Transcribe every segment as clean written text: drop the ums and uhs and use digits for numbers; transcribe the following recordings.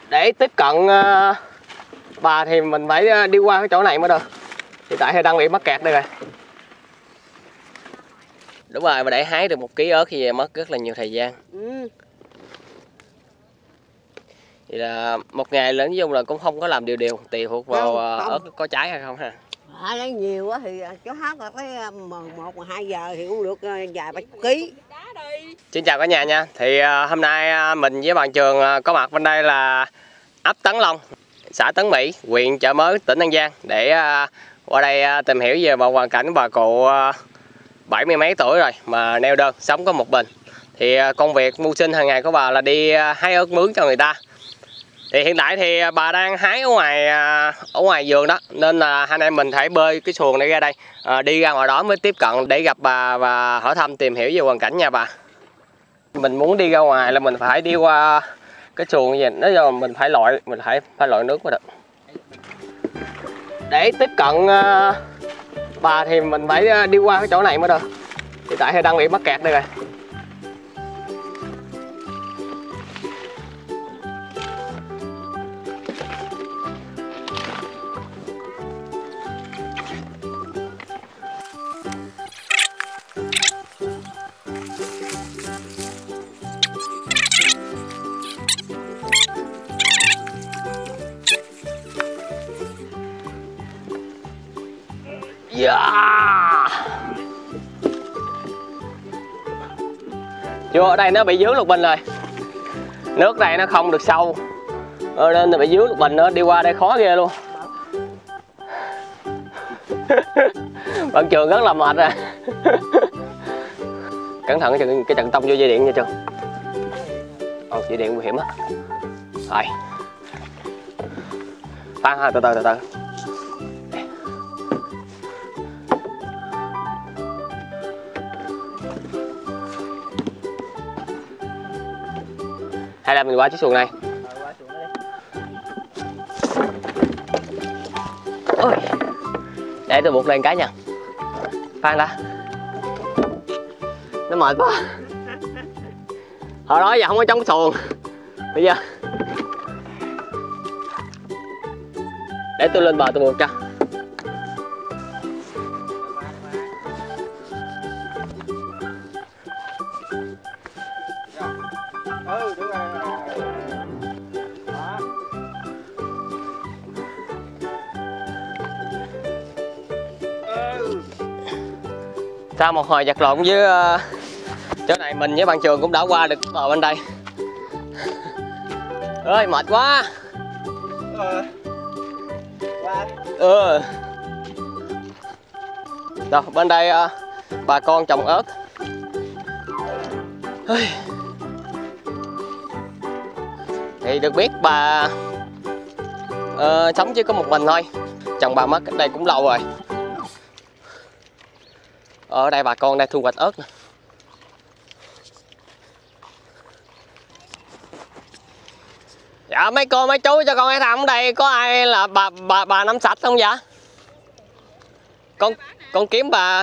Để tiếp cận bà thì mình phải đi qua cái chỗ này mới được. Hiện tại thì đang bị mắc kẹt đây rồi. Đúng rồi, mà để hái được 1 kg ớt thì mất rất là nhiều thời gian. Vậy là một ngày nói chung là cũng không có làm đều, tùy thuộc vào ớt có trái hay không ha. Lấy nhiều quá thì cháu hát là tới 1-2 giờ thì cũng được vài ba chục ký. Xin chào cả nhà nha. Thì hôm nay mình với bạn Trường có mặt bên đây là ấp Tấn Long, xã Tấn Mỹ, huyện Chợ Mới, tỉnh An Giang để qua đây tìm hiểu về một hoàn cảnh bà cụ 70 mấy tuổi rồi mà neo đơn sống có một mình. Thì công việc mưu sinh hàng ngày của bà là đi hái ớt mướn cho người ta. Thì hiện tại thì bà đang hái ở ngoài vườn đó, nên là hai anh em mình phải bơi cái xuồng để ra đây, đi ra ngoài đó mới tiếp cận để gặp bà và hỏi thăm tìm hiểu về hoàn cảnh nhà bà. Mình muốn đi ra ngoài là mình phải đi qua cái xuồng như vậy, nói cho mình phải lội nước mới được. Để tiếp cận bà thì mình phải đi qua cái chỗ này mới được. Hiện tại thì đang bị mắc kẹt đây rồi. Yeah. Chưa, ở đây nó bị dướng lục bình rồi. Nước đây nó không được sâu nên nó bị dướng lục bình nữa, đi qua đây khó ghê luôn. Bạn Trường rất là mệt rồi. Cẩn thận cái trận tông vô dây điện nha Trường. Dây điện nguy hiểm á. Rồi. Khoan, từ từ. Hay là mình qua chiếc xuồng này. Ôi, để tôi buộc lên cái nha. Khoan đã. Nó mệt quá. Hồi đó giờ không có chống xuồng. Bây giờ để tôi lên bờ tôi buộc cho. Sau một hồi vật lộn với chỗ này, mình với bạn Trường cũng đã qua được bờ bên đây. Ơi mệt quá. Rồi bên đây bà con trồng ớt. Thì được biết bà sống chỉ có một mình thôi. Chồng bà mất cách đây cũng lâu rồi. Ở đây bà con đang thu hoạch ớt nè. Dạ mấy cô mấy chú cho con hỏi thăm ở đây có ai là bà nắm sạch không vậy? Con kiếm bà.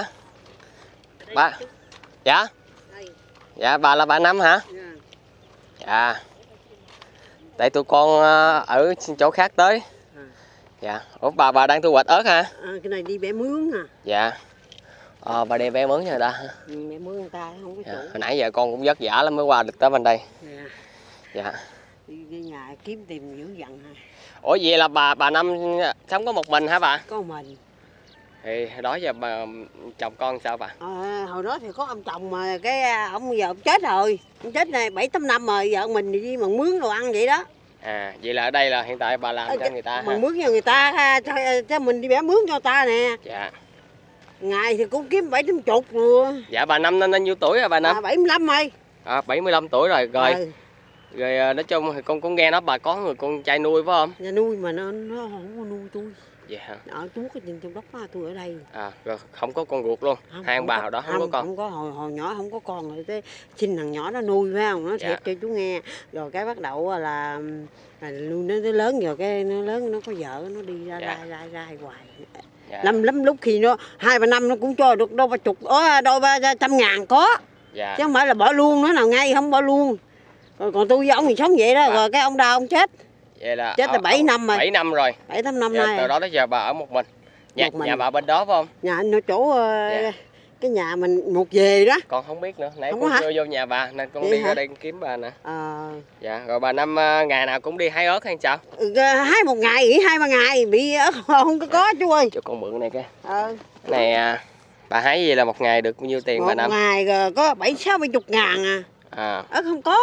Dạ. Dạ bà là bà Năm hả? Dạ. Tại tụi con ở chỗ khác tới. Dạ. Ủa bà đang thu hoạch ớt hả? Cái này đi bẻ mướn à. Dạ. Bà đem vé mướn cho người ta. Bẻ mướn người ta không có chủ. Hồi nãy giờ con cũng vất vả lắm mới qua được tới bên đây. Dạ. Đi nhà kiếm tìm dữ dằn ha. Ủa vậy là bà Năm sống có một mình hả bà? Có mình. Thì hồi đó giờ bà chồng con sao bà? Hồi đó thì có ông chồng mà cái ông giờ ông chết rồi. Ông chết này 7-8 năm rồi, vợ mình thì đi bằng mướn đồ ăn vậy đó. Vậy là ở đây là hiện tại bà làm cho người ta bằng mướn cho người ta cho mình đi bẻ mướn cho người ta nè. Dạ. Ngày thì cũng kiếm 7-80 rồi. Dạ bà Năm nên nhiêu tuổi rồi bà Năm? 75 rồi. 75 tuổi rồi. Rồi nói chung thì con cũng nghe nói bà có người con trai nuôi phải không? Nhà nuôi mà nó không có nuôi tôi. Dạ hả? Ở chú cái trên trong đất tôi ở đây. Rồi không có con ruột luôn. Hai ông bà hồi đó không có con. Không có, hồi nhỏ không có con rồi tới xin thằng nhỏ nó nuôi phải không? Nó thiệt cho chú nghe. Rồi cái bắt đầu là nuôi nó lớn rồi cái nó lớn nó có vợ nó đi ra hoài. Lắm lúc khi nó 2-3 năm nó cũng cho được đôi ba trăm ngàn có. Chứ không phải là bỏ luôn, nó nào ngay không bỏ luôn. Còn tôi với ông thì sống vậy đó, rồi cái ông đau ông chết. Vậy là chết là 7 năm rồi. 7 năm rồi. 7-8 năm Dạ, nay. từ đó tới giờ bà ở một mình. Nhà bà bên đó phải không? Nhà anh ở chỗ cái nhà mình một về đó. Con không biết nữa. Nãy Không con có hả? vô nhà bà nên con Vậy đi hả? ra đây kiếm bà nè. Ờ. Dạ, rồi bà Năm ngày nào cũng đi hái ớt hay sao? Hái một ngày nghỉ 2-3 ngày bị ớt không có chú ơi. Cho con mượn này cái. Ờ. Cái này bà hái gì là một ngày được bao nhiêu tiền bà Năm? Một ngày có 70 ngàn à. Ớt không có.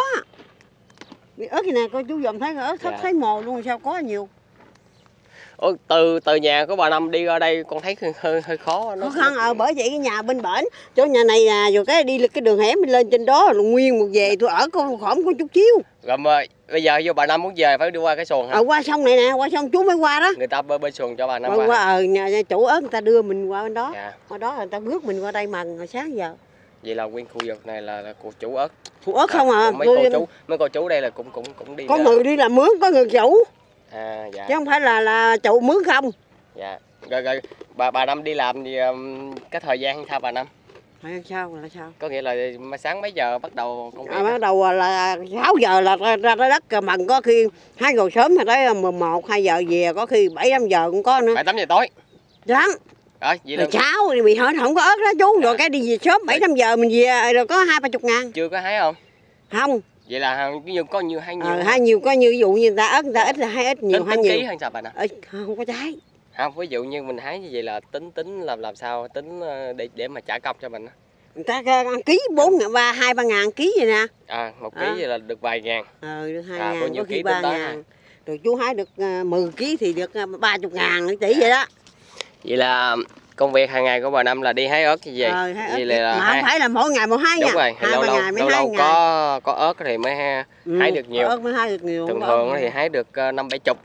Ớt gì nè coi chú dòm thấy ớt thấp thấy mồ luôn sao có nhiều. Ủa, từ nhà của bà Năm đi ra đây con thấy hơi khó. Khó khăn bởi vậy cái nhà bên bển chỗ nhà này rồi cái đi cái đường hẻm đi lên trên đó là nguyên một về tôi ở con khổm có chút xíu. Rồi bây giờ vô bà Năm muốn về phải đi qua cái xuồng hả? Qua sông này nè, qua sông chú mới qua đó. Người ta bơi xuồng cho bà Năm qua. Nhà chủ ớt người ta đưa mình qua bên đó. Dạ. Qua đó người ta rước mình qua đây mần hồi sáng giờ. Vậy là nguyên khu vực này là của chủ ớt. Chủ ớt không à. Mấy cô chú đây là cũng đi. Có người đi làm mướn, có người chủ. Dạ. Chứ không phải là chủ mướn không. Dạ. Rồi bà Năm đi làm gì cái thời gian sao bà Năm? Thời gian sao là sao? Có nghĩa là sáng mấy giờ bắt đầu công việc? Bắt đầu là 6 giờ là ra đất mần, có khi hái rồi sớm thì tới 11-2 giờ về, có khi 7-8 giờ cũng có nữa. 7-8 giờ tối. Sáng. Rồi vậy cháu thì bị hỏi không có ớt đó chú, rồi cái đi về sớm 7-8 giờ mình về rồi có 20-30 ngàn. Chưa có hái không? Không. Vậy là có nhiều hay nhiều. Hay nhiều, có như ví dụ như người ta ớt người ta ít là hay ít, nhiều hay nhiều. Tính ký hay sao bà nè? Không có trái. Không, ví dụ như mình hái như vậy là tính làm sao tính để mà trả công cho mình. Người ta ký 2-3 ngàn ký vậy nè. 1 ký vậy là được vài ngàn. Được 2 ngàn, có khi 3 ngàn. Rồi chú hái được 10 ký thì được 30 ngàn tỷ vậy đó. Vậy là công việc hàng ngày của bà Năm là đi hái ớt như vậy. Vậy là mà không phải là mỗi ngày một hái nha. Đúng rồi, lâu có ớt thì mới hái được nhiều. Ớt mới hái được nhiều. Thường thì hái được 50-70.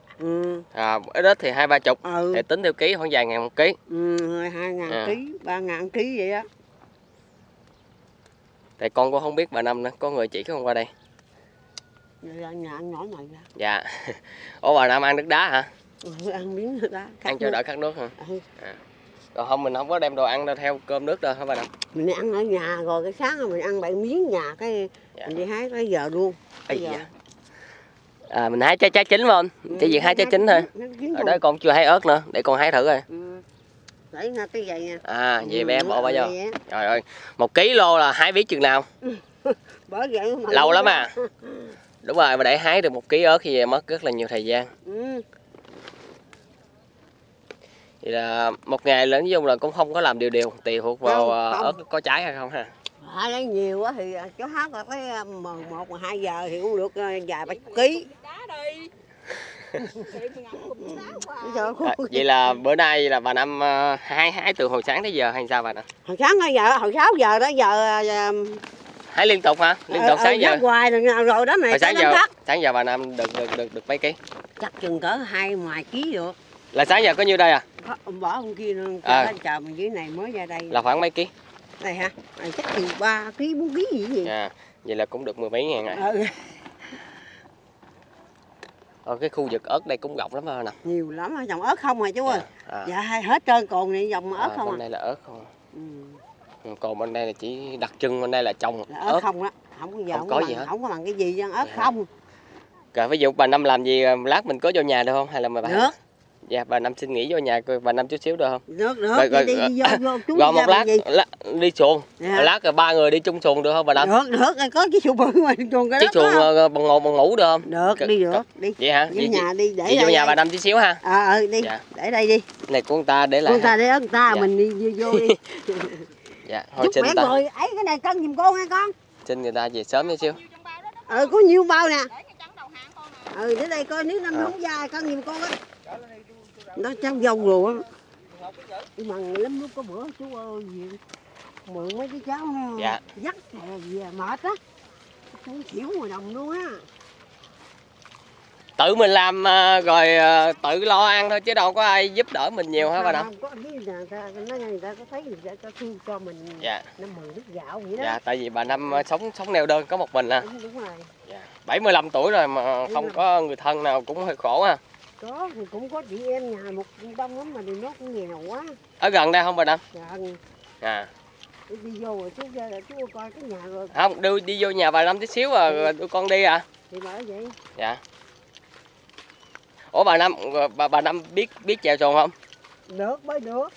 Ít thì 20-30. Thì tính theo ký khoảng vài ngàn 1 ký. 2 ngàn ký, 3 ngàn ký vậy đó. Tại con cũng không biết bà Năm nữa, có người chỉ không qua đây. Nhà nhỏ này ra. Dạ. Ủa bà Năm ăn nước đá hả? Ăn miếng nước đá. Ăn cho đỡ khát nước hả? Rồi không, mình không có đem đồ ăn đâu theo cơm nước đâu hả bà Năm? Mình ăn ở nhà rồi cái sáng mình ăn 7 miếng nhà cái mình đi hái tới giờ luôn. Mình hái trái chín phải không? Chỉ việc hái trái chín thôi. Ở đó con chưa hái ớt nữa, để con hái thử coi. Đấy nha, cái vậy nha. Vậy bé bỏ vào vô. Trời ơi, 1 kg là hái biết chừng nào? Bởi vậy mà lâu lắm à. Đúng rồi, mà để hái được 1 kg ớt thì mất rất là nhiều thời gian. Vậy là một ngày lớn dung là cũng không có làm đều, tùy thuộc vào ớt có trái hay không ha. Hái lấy nhiều quá thì cháu hát là tới 1-2 giờ thì cũng được vài 30 ký. Vậy là bữa nay là bà Năm hái từ hồi sáng tới giờ hay sao bà Năm? Hồi sáng tới giờ, hồi 6 giờ tới giờ hái liên tục hả? Liên tục sáng giờ. Hoài rồi đó này. Hồi sáng giờ bà Năm được mấy ký? Chắc chừng cỡ 20 ký được. Là sáng giờ có nhiêu đây à? Ông bỏ ông kia chờ mình dưới này mới ra đây. Là khoảng mấy ký? Đây hả? Chắc chừng 3 ký 4 ký gì. Vậy là cũng được 10 mấy ngàn rồi. Cái khu vực ớt đây cũng rộng lắm nè. Nhiều lắm, trồng ớt không à chú ơi. Dạ hết trơn cồn này dòng ớt không à. Bên đây là ớt không. Còn bên đây là chỉ đặc trưng, bên đây là trồng ớt không đó. Không có gì hết. Không có bằng cái gì chứ ớt không. Rồi ví dụ bà Năm làm gì lát mình có vô nhà được không hay là mà bà? Được. Dạ bà Năm xin nghỉ vô nhà coi bà Năm chút xíu được không? Được. Đi vô rồi một lát đi xuồng. Lát rồi 3 người đi chung xuồng được không bà Năm? Được, có cái xuồng bự mà xuồng cái đó. Chiếc xuồng bằng ngủ được không? Được, đi được. Đi. Vậy hả? Đi nhà đi để đi vô nhà bà Năm chút xíu ha. Đi. Để đây đi. Này của người ta để lại. Người ta để ớt người ta mình đi vô đi. Dạ, thôi xin ta. Rồi, ấy cái này cân giùm cô nghe con. Xin người ta về sớm chút xíu. Có nhiêu bao nè. Để đây coi nếu năm không ra cân giùm con á. Nó trắng dâu rồi á. Mần lắm lúc có bữa chú ơi mượn mấy cái cháu nó dắt về mệt á. Không chịu ngoài đồng luôn á. Tự mình làm rồi tự lo ăn thôi chứ đâu có ai giúp đỡ mình nhiều hả bà Năm? Không có người ta có thấy người ta có thương cho mình. Nó mừng nước gạo vậy đó. Dạ, tại vì bà Năm sống neo đơn có một mình à. Đúng rồi. 75 tuổi rồi mà không có người thân nào cũng hơi khổ ha. Có thì cũng có chị em nhà một đông lắm mà thì nó cũng nghèo quá. Ở gần đây không bà Năm? Gần. Đi vô rồi chú ra là chú coi cái nhà rồi. Không, đi vô nhà bà Năm tí xíu rồi tụi con đi à. Thì bởi vậy. Dạ. Ủa bà Năm biết chèo xuồng không? Được mới được.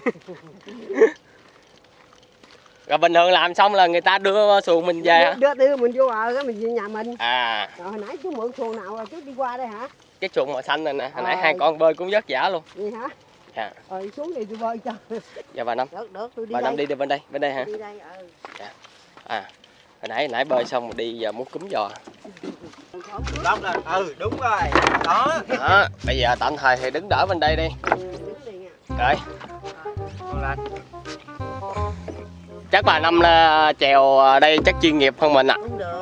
Rồi bình thường làm xong là người ta đưa xuồng mình về hả? Đưa mình vô bờ cái mình về nhà mình. À. Rồi hồi nãy chú mượn xuồng nào rồi chú đi qua đây hả? Cái xuồng màu xanh này nè, hồi nãy hai con bơi cũng vất vả luôn. Vậy hả? Dạ. Rồi xuống đi tôi bơi cho. Dạ bà Năm. Được, tôi đi bà đây. Năm đi bên đây hả? Đi đây, Dạ. À, hồi nãy bơi xong đi giờ muốn cúm giò. Lóc lên, đúng rồi. Đó. Đó, bây giờ tạm thời thì đứng đỡ bên đây đi. Rồi. Chắc bà Năm là chèo đây chắc chuyên nghiệp hơn mình ạ. Không được.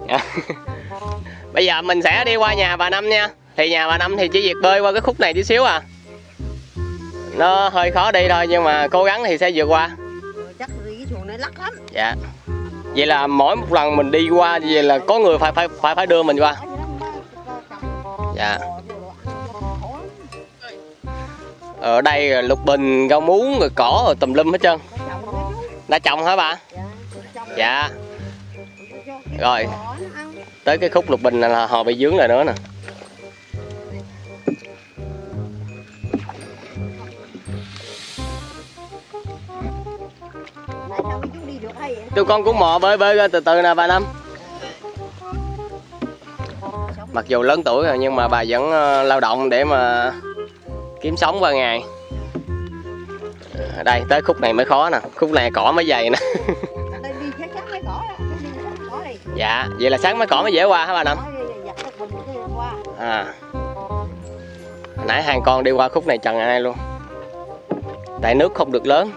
Bây giờ mình sẽ đi qua nhà bà Năm nha. Thì nhà bà Năm thì chỉ việc bơi qua cái khúc này tí xíu à. Nó hơi khó đi thôi nhưng mà cố gắng thì sẽ vượt qua. Chắc đi cái xuồng này lắc lắm. Dạ. Vậy là mỗi một lần mình đi qua vậy là có người phải đưa mình qua. Dạ. Ở đây lục bình, rau muống, rồi cỏ, rồi tùm lum hết trơn. Đã trồng hả bà? Dạ. Rồi. Tới cái khúc lục bình là họ bị dướng lại nữa nè. Tụi con cũng mò bơi ra từ từ nè bà Năm. Mặc dù lớn tuổi rồi nhưng mà bà vẫn lao động để mà kiếm sống qua ngày. Đây tới khúc này mới khó nè, khúc này cỏ mới dày nè. Dạ, vậy là sáng mới cỏ mới dễ qua hả bà Năm? À. Hồi nãy hai con đi qua khúc này trần ai luôn. Tại nước không được lớn.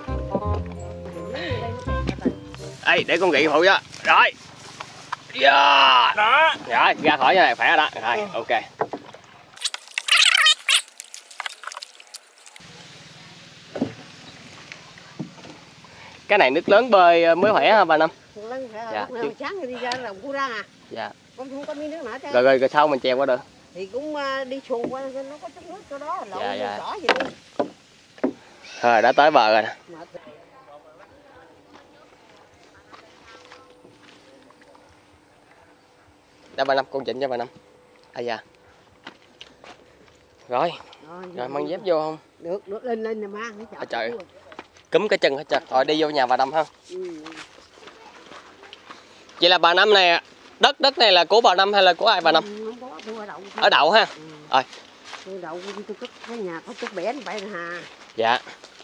Ê, để con gị phụ cho. Rồi. Yeah. Đó. Rồi, ra khỏi cái này khỏe rồi đó. Rồi, ok. Cái này nước lớn bơi mới khỏe hả bà Năm? Dạ. Sáng thì đi ra đồng Cú Răng à. Dạ. Con không có miếng nước nữa chứ. Rồi sao mình chèo qua được? Thì cũng đi xuồng qua nó có chút nước chỗ đó, lộn dạ. cỏ vậy đi. Thôi đã tới bờ rồi nè. Đã bà Năm, con chỉnh cho bà Năm. À dạ. Rồi mang dép vô không? Được lên nè mang. Trời ơi. Cúm cái chân hết trơn. Rồi đi vô nhà bà Năm ha. Vậy là bà Năm này, đất này là của bà Năm hay là của ai bà Năm? Ở đậu ha. Rồi. Đậu tôi cất cái nhà có chút bẻ vậy nè hà. Dạ.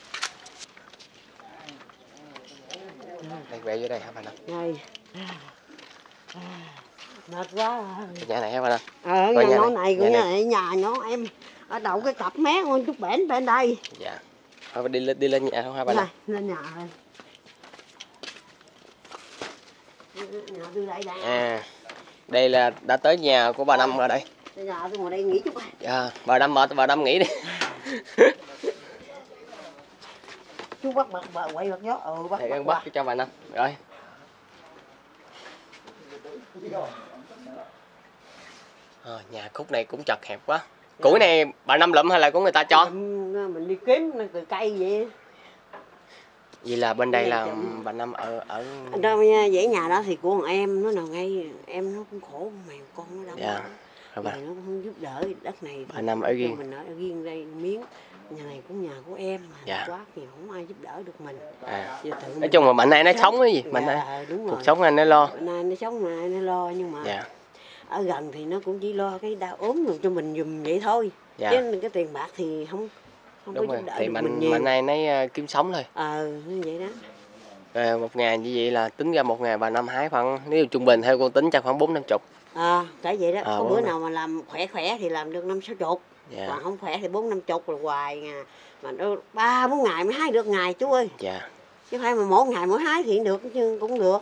Đây bẻ vô đây hả bà Năm? Đây. Mệt quá. Cái nhà này hả bà Năm? Nhà nó này cũng nhà nó em ở đậu cái cặp mé con chút bẻ bên đây. Dạ. Thôi đi lên nhà không hả bà Năm? Lên nhà rồi. Nhà tôi đây đây. À. Đây là đã tới nhà của bà Năm rồi đây. Nhà tôi ngồi đây nghỉ chút. Dạ, bà Năm mệt, bà Năm nghỉ đi. Chú bắt bà quay bật gió. Bắt cho bà Năm. Rồi. Nhà khúc này cũng chật hẹp quá. Củi này bà Năm lụm hay là của người ta cho? Mình đi kiếm từ cây vậy. Vậy là bên đây là bà Năm ở đâu dãy nhà đó thì của thằng em nó nào ngay em nó cũng khổ mèo con nó đâu. Dạ. Rồi nó cũng không giúp đỡ đất này. Bà Năm ở riêng. Mình ở riêng đây miếng. Nhà này cũng nhà của em mà. Dạ. Quá nhiều không ai giúp đỡ được mình. Nói chung là mạnh nay nó sống cái gì? Mạnh nay. Cuộc sống anh nó lo. Mạnh nay nó sống mà nó lo nhưng mà. Dạ. Ở gần thì nó cũng chỉ lo cái đau ốm rồi cho mình giùm vậy thôi. Dạ. Chứ cái tiền bạc thì không đúng có rồi. giúp đỡ Thì được mình nhiều. mạnh nay nó kiếm sống thôi. Như vậy đó. Rồi một ngày như vậy là tính ra một ngày bà Năm hái khoảng, nếu trung bình theo con tính chắc khoảng 4-50. Cả vậy đó. Có bữa nào mà làm khỏe thì làm được 50-60. Dạ. Còn không khỏe thì 4-50 là hoài nha. Mà nó 3-4 ngày mới hái được ngày chú ơi. Dạ. Chứ phải mà mỗi ngày mỗi hái thì được chứ cũng được.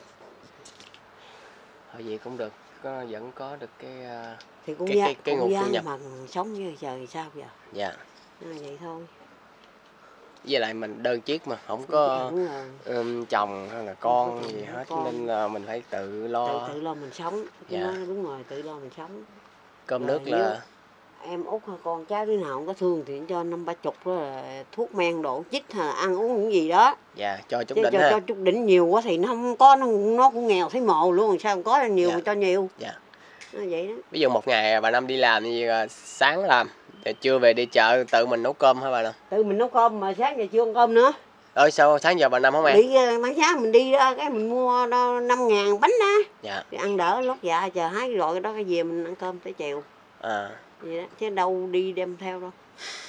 Thôi vậy cũng được, vẫn có được cái thì cũng cái nguồn thu nhập mà sống với giờ thì sao giờ. Dạ. Vậy thôi. Với lại mình đơn chiếc mà không có chồng hay là con gì hết nên là mình phải tự lo. Tự lo mình sống. Dạ. Nói đúng rồi, tự lo mình sống. Cơm nước là em út con cháu đứa nào không có thương thì cho 50-30 đó là thuốc men độ chích hay là ăn uống những gì đó. Dạ, cho chút chứ đỉnh ha. Cho chút đỉnh nhiều quá thì nó không có, nó cũng nghèo thấy mồ luôn, sao không có nhiều. Dạ. Cho nhiều. Dạ. Nó vậy đó. Ví dụ một ngày bà Năm đi làm thì sáng làm, Trưa về đi chợ tự mình nấu cơm hả bà Năm? Tự mình nấu cơm mà sáng giờ chưa ăn cơm nữa. Sao sáng giờ bà Năm không ăn? Đi bán sáng mình đi đó, cái mình mua 5.000 bánh á. Dạ. Thì ăn đỡ lót dạ chờ hái rồi cái đó cái về mình ăn cơm tới chiều. Vậy đó, chứ đâu đi đem theo đâu.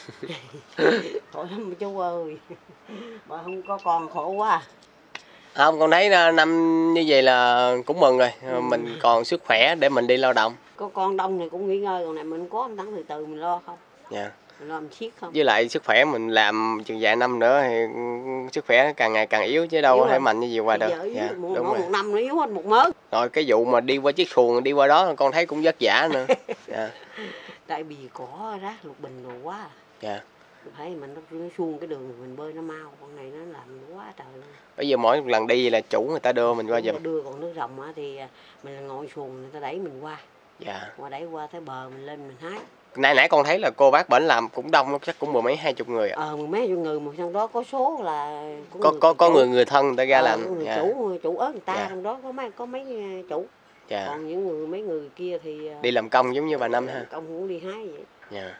Khổ lắm chú ơi. Bà không có con khổ quá à. Không, con thấy năm như vậy là cũng mừng rồi. Mình còn sức khỏe để mình đi lao động. Có con đông thì cũng nghỉ ngơi, còn này mình có một tháng từ từ mình lo không? Dạ. Mình lo mình siết không? Với lại sức khỏe mình làm chừng vài năm nữa thì sức khỏe càng ngày càng yếu chứ đâu có thể mạnh như vậy qua được. Dạ, một năm nó yếu hơn một mớ. Rồi cái vụ mà đi qua chiếc xuồng đi qua đó con thấy cũng vất vả nữa. Dạ. Tại vì cỏ rác lục bình đồ quá. Dạ. Thấy mình nó xuông cái đường mình bơi nó mau, con này nó làm quá trời luôn. Bây giờ mỗi lần đi là chủ người ta đưa mình qua giùm. Đưa, còn nước rồng á thì mình ngồi xuồng người ta đẩy mình qua. Dạ. Đẩy qua tới bờ mình lên mình hái. Nãy con thấy là cô bác bển làm cũng đông, chắc cũng mười mấy 20 người ạ. Mười mấy 20 người, mà trong đó có số là có người thân người ta ra làm. Người dạ. chủ ớt người ta, trong đó có mấy chủ. Dạ. Còn những mấy người kia thì đi làm công giống như bà Năm ha. Công cũng đi hái vậy. Dạ.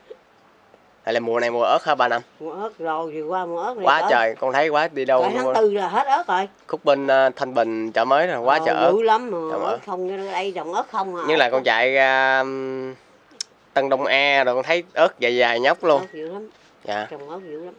Hay là mùa này mùa ớt hả bà Năm? Mùa ớt rồi thì qua mùa ớt này. Quá trời, con thấy quá đi đâu. Tháng 4 là hết ớt rồi. Khúc bên Thanh Bình chợ mới rồi, quá trời ớt. Dữ lắm mà ớt không, đây trồng ớt không à. Như là con chạy ra Tân Đông A rồi con thấy ớt dài dài nhóc luôn. Ớt dữ lắm. Dạ. Trồng ớt dữ lắm.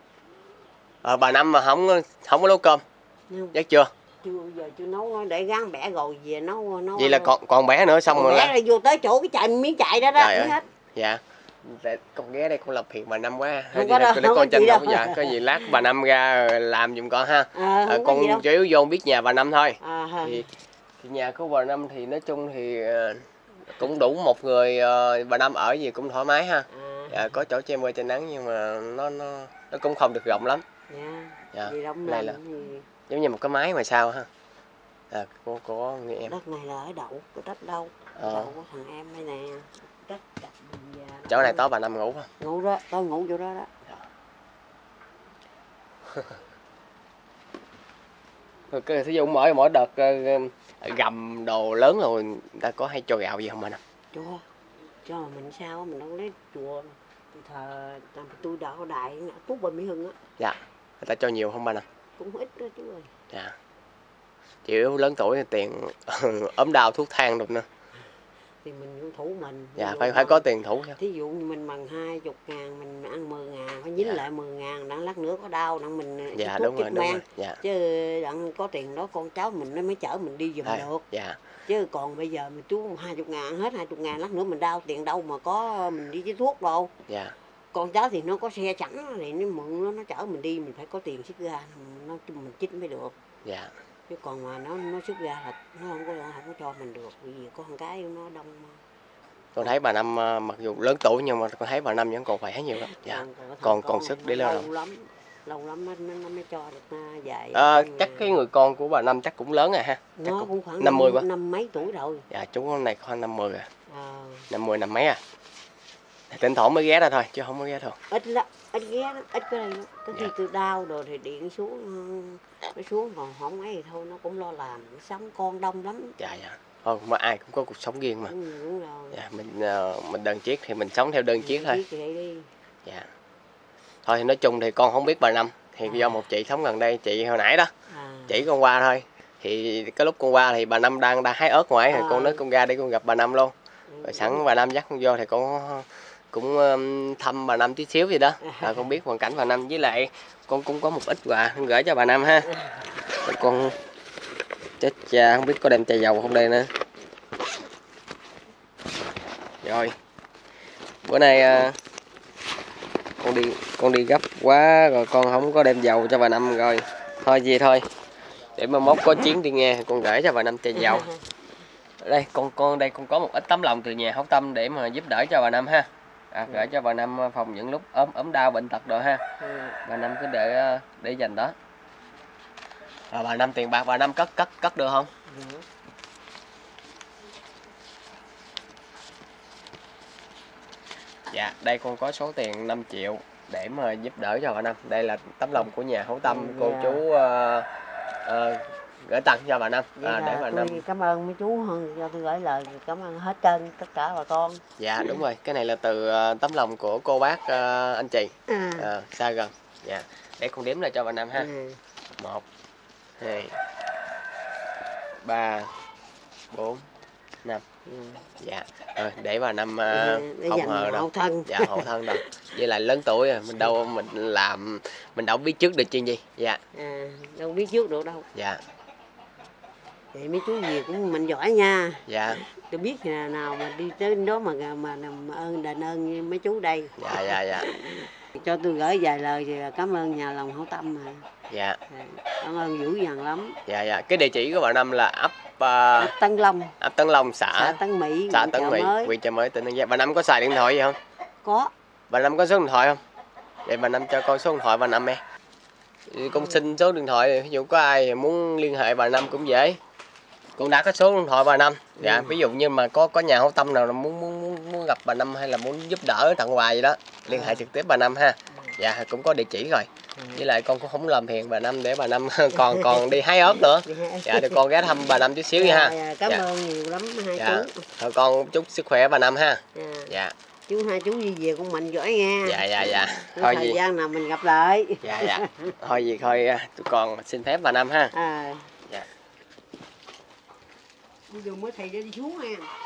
Bà Năm mà không có nấu cơm. Chắc chưa? Giờ chưa nấu, để gán bẻ rồi về nấu. Vậy là còn bé nữa xong rồi là vô tới chỗ cái chạy miếng chạy đó hết. Dạ. Để con ghé đây con lập phiền bà Năm quá. Không có đâu, để con tranh thủ. Dạ, có gì lát bà Năm ra làm giùm con ha. Con chủ yếu vô biết nhà bà Năm thôi. Thì nhà của bà Năm thì nói chung thì cũng đủ một người bà Năm ở gì cũng thoải mái ha. Dạ, có chỗ che mưa che nắng nhưng mà nó cũng không được rộng lắm. Dạ. Đây là giống như một cái máy mà sao ha. Có người em. Đất này là ở đậu, có đất đâu. Đậu của thằng em đây nè. Đất đặt chỗ này tối bà Năm ngủ không? Ngủ đó, tôi ngủ chỗ đó đó. Cái thí dụ mỗi đợt gầm đồ lớn rồi người ta có hay cho gạo gì không bà Năm? Cho mà mình sao mình đâu lấy chùa thờ tôi đạo đại Phúc Bình Mỹ Hưng á. Dạ. Người ta cho nhiều không bà Năm? Cũng ít đó chú ơi. Dạ. Chỉ yếu lớn tuổi thì tiền ốm đau thuốc thang được nữa. Thì mình cũng thủ mình. Dạ, phải có tiền thủ. Thí dụ như mình bằng 20.000 mình ăn 10.000 phải dính lại 10.000, đặng lát nữa có đau đặng mình dạ, đúng rồi. Dạ. Chứ đặng có tiền đó con cháu mình nó mới chở mình đi giùm được. Dạ. Chứ còn bây giờ mình chú 20.000 hết 20.000 lát nữa mình đau tiền đâu mà có mình đi với thuốc đâu. Dạ. Con cháu thì nó có xe sẵn thì nó mượn nó chở mình đi, mình phải có tiền xuất ra mình chích mới được. Dạ. Chứ còn mà nó xuất ra là nó không có cho mình được, vì có một cái nó đông. Con thấy bà Năm mặc dù lớn tuổi nhưng mà con thấy bà Năm vẫn còn khỏe nhiều lắm. Dạ. Còn sức để lao động. Lâu lắm nó mới cho được dài. Chắc cái người con của bà Năm chắc cũng lớn rồi ha. Chắc nó cũng khoảng 50 quá. Năm mấy tuổi rồi. Dạ, chú hôm này khoảng 50 rồi. 50 năm mấy à. Thỉnh thoảng mới ghé ra thôi chứ không có ghé thôi. Ít lắm, ít ghé lắm, ít cái đây. Có khi tôi đau rồi thì điện xuống, nó xuống còn không ấy thì thôi nó cũng lo làm, sống con đông lắm. Dạ. Thôi mà ai cũng có cuộc sống riêng mà. Đúng rồi. Dạ, mình đơn chiếc thì mình sống theo đơn chiếc thôi. Dạ. Thôi thì nói chung thì con không biết bà Năm, thì do một chị sống gần đây, chị hồi nãy đó. Chỉ con qua thôi. Thì cái lúc con qua thì bà Năm đang hái ớt ngoài thì con nói con ra để con gặp bà Năm luôn. Rồi sẵn bà Năm dắt con vô thì con cũng thăm bà Năm tí xíu gì đó. Rồi con biết hoàn cảnh bà Năm, với lại con cũng có một ít quà gửi cho bà Năm ha. Rồi con chết cha không biết có đem chai dầu không đây nữa. Rồi bữa nay con đi gấp quá rồi con không có đem dầu cho bà Năm rồi. Thôi gì thôi. Để mà mốt có chuyến đi nghe con gửi cho bà Năm chai dầu. Đây con có một ít tấm lòng từ nhà hảo tâm để mà giúp đỡ cho bà Năm ha. Gửi cho bà Năm phòng những lúc ốm đau bệnh tật rồi ha. Bà Năm cứ để dành đó. Bà Năm tiền bạc bà Năm cất được không? Dạ, đây con có số tiền 5 triệu để mà giúp đỡ cho bà Năm. Đây là tấm lòng của nhà hảo tâm, cô chú gửi tặng cho bà Năm Vậy để là bà tôi Năm. cảm ơn mấy chú hơn cho tôi gửi lời cảm ơn hết trơn tất cả bà con. Dạ đúng rồi, cái này là từ tấm lòng của cô bác anh chị xa gần. Dạ, để con đếm lại cho bà Năm ha. 1 2 3 4 5. Dạ, rồi để bà Năm không hờ đâu. Thân. Dạ hậu thân đâu. Với lại lớn tuổi rồi, mình đâu biết trước được chuyện gì. Dạ. Đâu biết trước được đâu. Dạ. Vậy mấy chú gì cũng mình giỏi nha. Dạ. Tôi biết nào mà đi tới đó mà đền ơn mấy chú đây. Dạ. Cho tôi gửi vài lời thì cảm ơn nhà lòng hảo tâm mà. Dạ. Cảm ơn dữ dằn lắm. Dạ. Cái địa chỉ của bà Năm là ấp Tân Long. ấp Tân Long, xã Tân Mỹ, huyện Chợ Mới, tỉnh An Giang. Bà Năm có xài điện thoại gì không? Có. Bà Năm có số điện thoại không? Để bà Năm cho con số điện thoại bà Năm em. Con xin số điện thoại, ví dụ có ai muốn liên hệ bà Năm cũng dễ. Con đã có số điện thoại bà Năm. Dạ, ví dụ như mà có nhà hảo tâm nào muốn gặp bà Năm hay là muốn giúp đỡ tặng quà gì đó, liên hệ trực tiếp bà Năm ha. Dạ, cũng có địa chỉ rồi. Với lại con cũng không làm phiền bà Năm để bà Năm còn đi hái ớt nữa. Dạ, thì con ghé thăm bà Năm chút xíu nha ha. Cảm ơn nhiều lắm hai chú. Thôi con chúc sức khỏe bà Năm ha. Dạ. Hai chú đi về con mình giỏi nghe. Dạ. Thôi thời gian nào mình gặp lại. Dạ. Thôi tụi con xin phép bà Năm ha. Bây giờ mới thầy đi xuống nha.